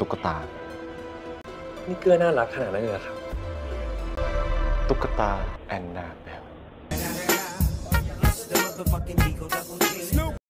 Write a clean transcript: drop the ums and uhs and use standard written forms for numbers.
ตุ๊กตานี่เกื้อน่ารักขนาดนั้นเลยเหรอครับตุ๊กตาแอนนาเบล